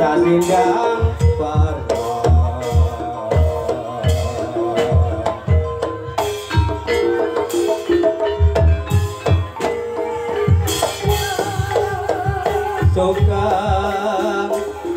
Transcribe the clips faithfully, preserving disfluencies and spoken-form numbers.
sasindang warga sukang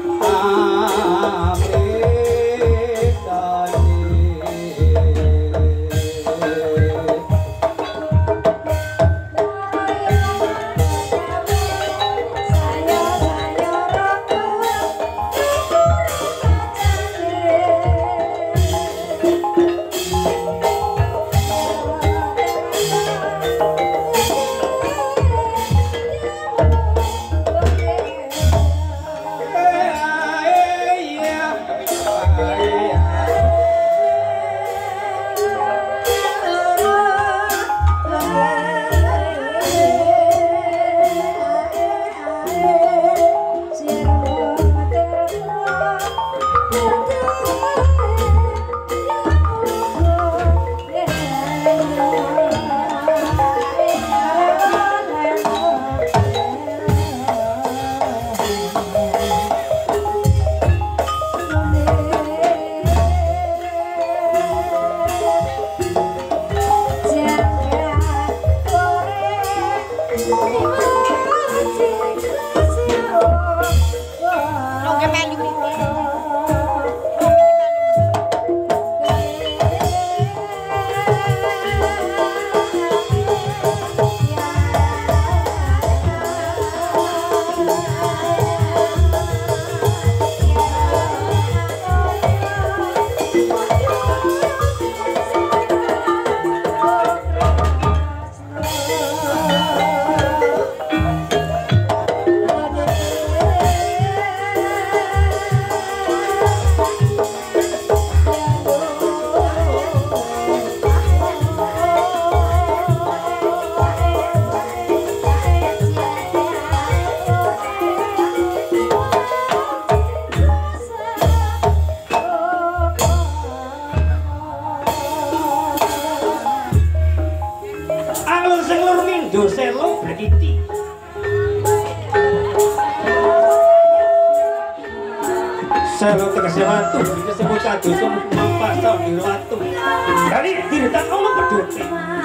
selo tegese watu disebut kados mampasa di watu dari dirtan Allah pedhote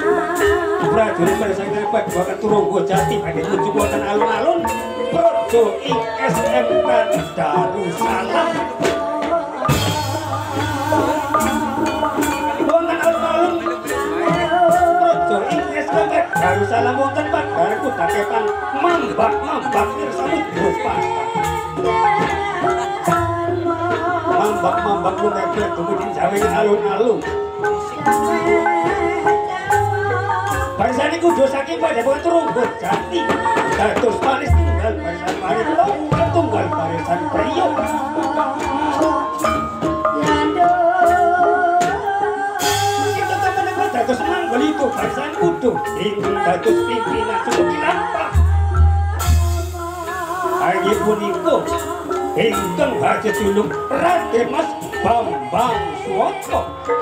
prajurit bersang dari bagian Turunggo Jati pada tujuh wonten alun-alun Projo ing S M K Darussalam wonten alun-alun Projo ing S M K Darussalam wonten pagarku dakepan mambak-mambak tersebut berupa mambak-mambak lu mepet kemudian jawin alun-alun barisani kudu saking pada bukan Turunggo Jati dados manis tinggal barisan parito tunggal barisan priyo kita tak menemukan dados manggol itu barisan kudu ingin dados pimpinan suku Kilampah hari puniko ingkang haja julung Raden Mas Bambang Suwoto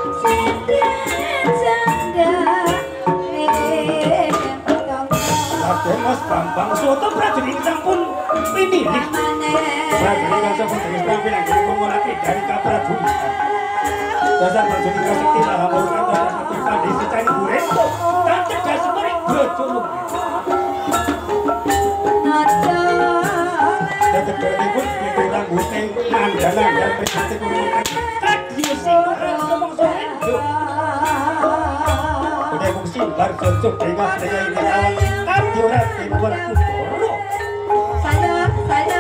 Raden Mas Bambang Suwoto prajurit sampun pinilih prajurit sampun dari penampilan dari pemulati dari kaprajuritan dasar prajurit kasekti laha maukan dasar satu kali secari bureto dan cerdas semari berjulung dan pun dibilang buteng nandanan dan berhati kurungan radio singkaran ngomong sore udah fungsi bar cocok dengan saya ini kawan radio rati buat kudoro saya saya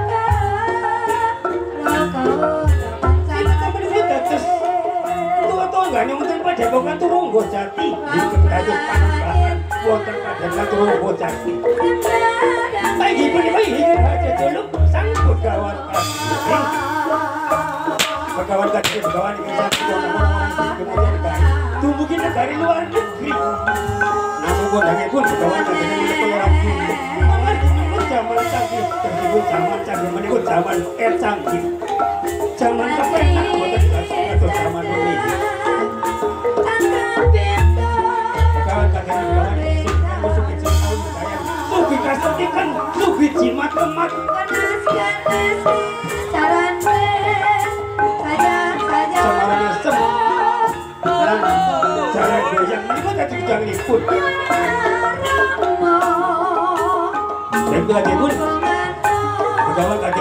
roka roka saya sampai sudah terus tua-tua nggak nyemutkan pada bukan Turunggo Jati di kedaduk Panembahan wonten pada Turunggo Jati pagi pagi pagi aja juluk sangkut kawan kawan kaki kawan ini satu orang-orang kemudian dari tumbuhin dari luar negeri namun godangnya pun kawan kaki ini orang dulu zaman canggih tersebut zaman canggih menikut zaman er canggih zaman kepenak bukan atau zaman ini kawan kaki ini kawan ini suki cincau suki kasetikan suki jimat kemat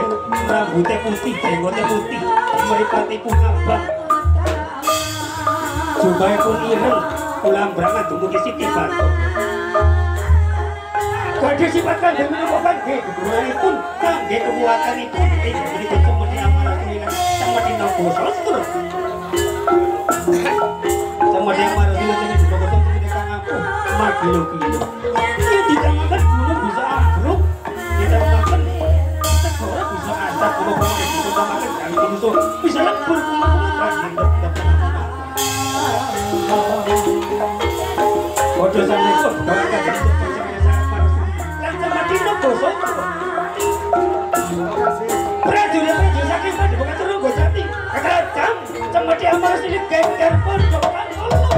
rambutnya putih, jenggotnya putih, meripati pun abang, jubahnya pun ireng, pulang berangan dumugi Siti Batok. Gede sifat kanjeng menika kangge keduranipun, kangge kekuatanipun, inggih punika cemeti amarah kulilan cemeti Nagosastra. Cemeti amarah kulilan cemeti Nagosastra cemeti kang aku magilo kilo. Yen ditangaken gunung bisa ambruk, ditangaken segara bisa asap, kula-kula ditangaken kali musuh bisa lebur kula-kula kanjeng tetep. Bodho sanesipun bawa kanjeng prajurit-prajurit saking Padepokan Seronggosari kekerjam cemeti amarah silit geger pun jokokan Allah.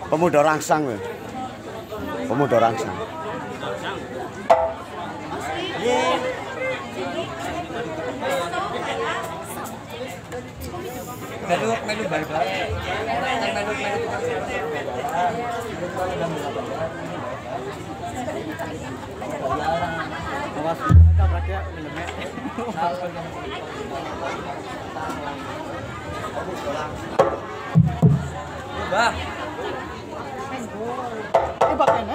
Pemuda rangsang lho. Pemuda rangsang. Melu melu balik lagi. Melu melu awas tabraknya filmnya. Bah. Eh bakene.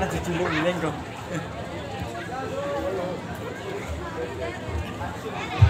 Malah dijuluk mileng kok.